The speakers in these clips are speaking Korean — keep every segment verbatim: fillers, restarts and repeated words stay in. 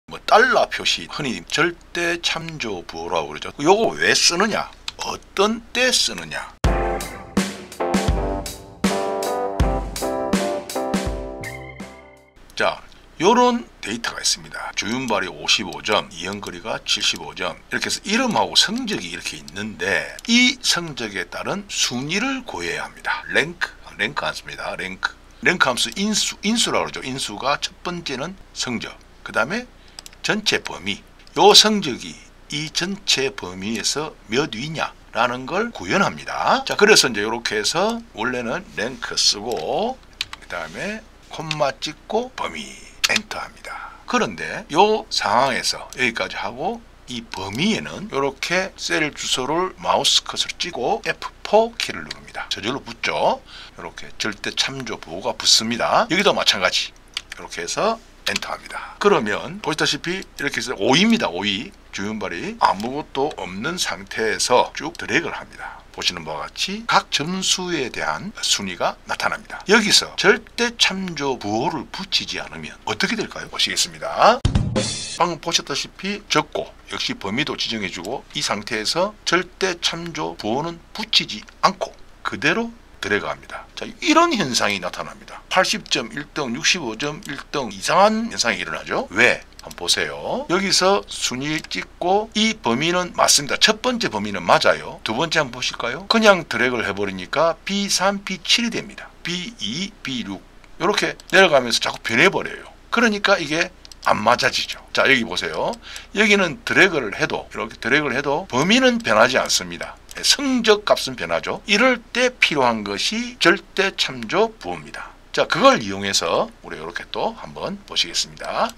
뭐 달러 표시, 흔히 절대 참조 부호라고 그러죠. 요거 왜 쓰느냐? 어떤 때 쓰느냐? 자, 요런 데이터가 있습니다. 주윤발이 오십오 점, 이영거리가 칠십오 점, 이렇게 해서 이름하고 성적이 이렇게 있는데 이 성적에 따른 순위를 구해야 합니다. 랭크, 랭크 함수입니다. 랭크. 랭크 함수 인수, 인수라고 그러죠. 인수가 첫 번째는 성적, 그 다음에 전체 범위. 요 성적이 이 전체 범위에서 몇 위냐 라는 걸 구현합니다. 자, 그래서 이제 이렇게 해서 원래는 랭크 쓰고 그 다음에 콤마 찍고 범위 엔터 합니다. 그런데 요 상황에서 여기까지 하고 이 범위에는 이렇게 셀 주소를 마우스 컷으로 찍고 에프 사 키를 누릅니다. 저절로 붙죠. 이렇게 절대 참조 부호가 붙습니다. 여기도 마찬가지. 이렇게 해서 엔터 합니다. 그러면 보시다시피 이렇게 해서 오 위입니다. 오 위. 주윤발이 아무것도 없는 상태에서 쭉 드래그를 합니다. 보시는 바와 같이 각 점수에 대한 순위가 나타납니다. 여기서 절대 참조 부호를 붙이지 않으면 어떻게 될까요? 보시겠습니다. 방금 보셨다시피 적고 역시 범위도 지정해주고 이 상태에서 절대 참조 부호는 붙이지 않고 그대로 드래그합니다. 자, 이런 현상이 나타납니다. 팔십 점 일 등, 육십오 점 일 등 이상한 현상이 일어나죠. 왜? 한번 보세요. 여기서 순위 찍고 이 범위는 맞습니다. 첫 번째 범위는 맞아요. 두 번째 한번 보실까요? 그냥 드래그를 해버리니까 비 삼, 비 칠이 됩니다. 비 이, 비 육 이렇게 내려가면서 자꾸 변해버려요. 그러니까 이게 안 맞아지죠. 자, 여기 보세요. 여기는 드래그를 해도 이렇게 드래그를 해도 범위는 변하지 않습니다. 성적 값은 변하죠. 이럴 때 필요한 것이 절대 참조 부호입니다. 자, 그걸 이용해서 우리 이렇게 또 한번 보시겠습니다.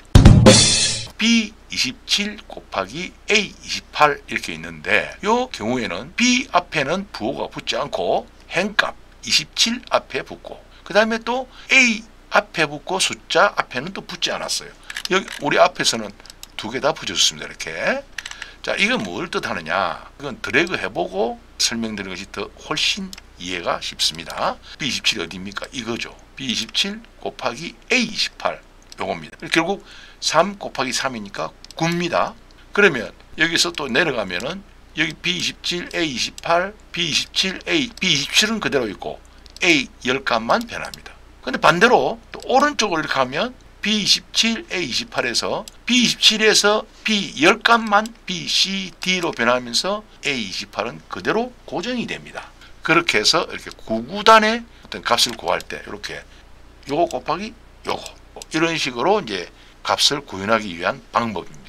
비 이십칠 곱하기 에이 이십팔 이렇게 있는데 이 경우에는 B 앞에는 부호가 붙지 않고 행값 이십칠 앞에 붙고 그 다음에 또 A 앞에 붙고 숫자 앞에는 또 붙지 않았어요. 여기 우리 앞에서는 두 개 다 붙여줬습니다. 이렇게. 자, 이건 뭘 뜻하느냐? 이건 드래그 해보고 설명드리는 것이 더 훨씬 이해가 쉽습니다. 비 이십칠이 어디입니까? 이거죠. 비 이십칠 곱하기 에이 이십팔 요겁니다. 결국 삼 곱하기 삼이니까 구입니다. 그러면 여기서 또 내려가면은 여기 비 이십칠, 에이 이십팔, 비 이십칠, A, 비 이십칠은 그대로 있고 A 십 값만 변합니다. 근데 반대로 또 오른쪽으로 이렇게 하면 비 이십칠, 에이 이십팔에서 비 이십칠에서 B 십 값만 비, C, D로 변하면서 에이 이십팔은 그대로 고정이 됩니다. 그렇게 해서 이렇게 구구단의 어떤 값을 구할 때 이렇게 요거 곱하기 요거 이런 식으로 이제 값을 구현하기 위한 방법입니다.